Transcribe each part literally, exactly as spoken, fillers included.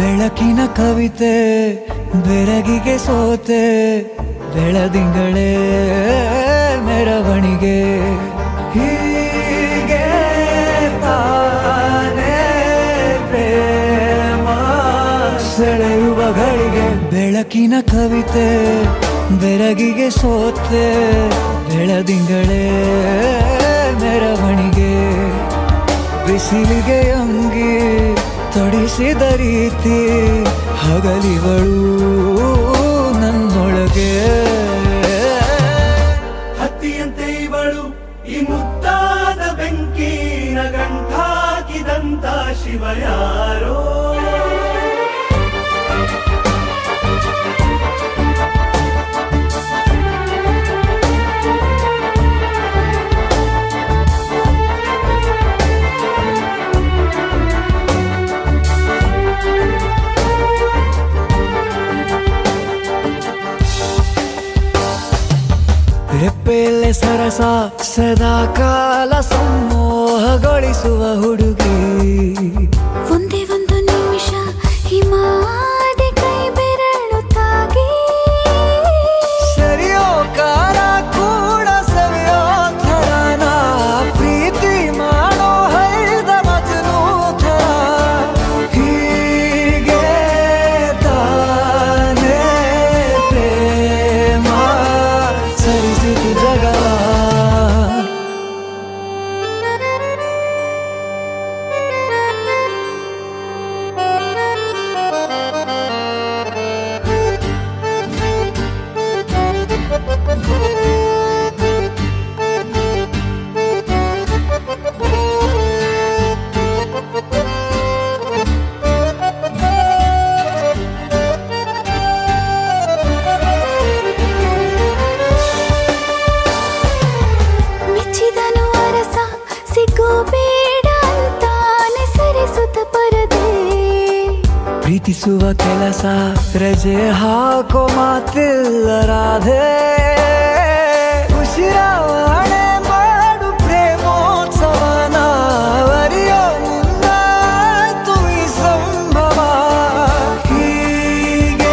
ಬೆಳಕಿನ ಕವಿತೆ ಬೆರಗಿಗೆ ಸೋತೆ ಬೆಳದಿಂಗಳೇ ಮೆರವಣಿಗೆ ಹೀಗೆ ತಾನೇ ಪ್ರೇಮ ಸೆಳೆಯುವ ಗಳಿಗೆ ಬೆಳಕಿನ ಕವಿತೆ ಬೆರಗಿಗೆ ಸೋತೆ ಬೆಳದಿಂಗಳೇ ಮೆರವಣಿಗೆ ಬಿಸಿಲಿಗೆ ಅಂಗಿ ತೊಡಿಸಿದ ರೀತಿ ಹಗಲಿಗಳು ನನ್ನೊಳಗೆ ಹತ್ತಿಯಂತೆ ಇವಳು ಈ ಮುದ್ದಾದ ಬೆಂಕಿನ ಗಂಟಾಕಿದಂತ ಶಿವ ಯಾರೋ ರೆಪ್ಪೆಯಲ್ಲೇ ಸರಸ ಸದಾ ಕಾಲ ಸಂಮೋಹಗೊಳಿಸುವ ಹುಡುಗಿ ಒಂದೇ ಒಂದು ನಿಮಿಷ ಹಿಮಾದಿ ಕೈ ಬೆರಳು ತಾಗಿ ಸರಿಯೋ ಕಾರ ಕೂಡ ಸವಿಯೋ ಥರನ ಪ್ರೀತಿ ಮಾಡೋ ಹೈದ ಮಜನು ಥರ ಹೀಗೆ ತಾನೇ ಪ್ರೇಮ ಸರಿಸಿತು ಜಗ ಮೆಚ್ಚಿದನು ಅರಸ ಸಿಗೋ ಬೇಡ ಅಂತಾನೆ ಸರಿಸುತ್ತ ಪರದೆ ಪ್ರೀತಿಸುವ ಕೆಲಸ ರಜೆ ಹಾಕೋ ಮಾತಿಲ್ಲ ರಾಧೆ ಉಸಿರಾವಣೆ ಮಾಡು ಪ್ರೇಮೋತ್ಸವನ ಅರಿಯೋ ಮುಂದಾಯ್ತು ಈ ಸಂಭವ ಹೀಗೆ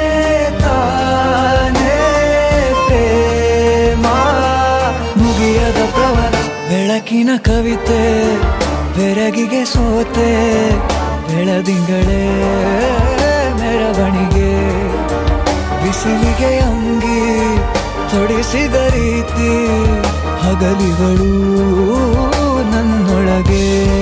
ತಾನೇ ಪ್ರೇಮ ಮುಗಿಯದ ಪ್ರವರ ಬೆಳಕಿನ ಕವಿತೆ ಬೆರಗಿಗೆ ಸೋತೆ ಬೆಳದಿಂಗಳೇ ಮೆರವಣಿಗೆ ಬಿಸಿಲಿಗೆ ಅಂಗಿ ತೊಡಿಸಿದ ರೀತಿ ಹಗಲಿಗಳು ನನ್ನೊಳಗೆ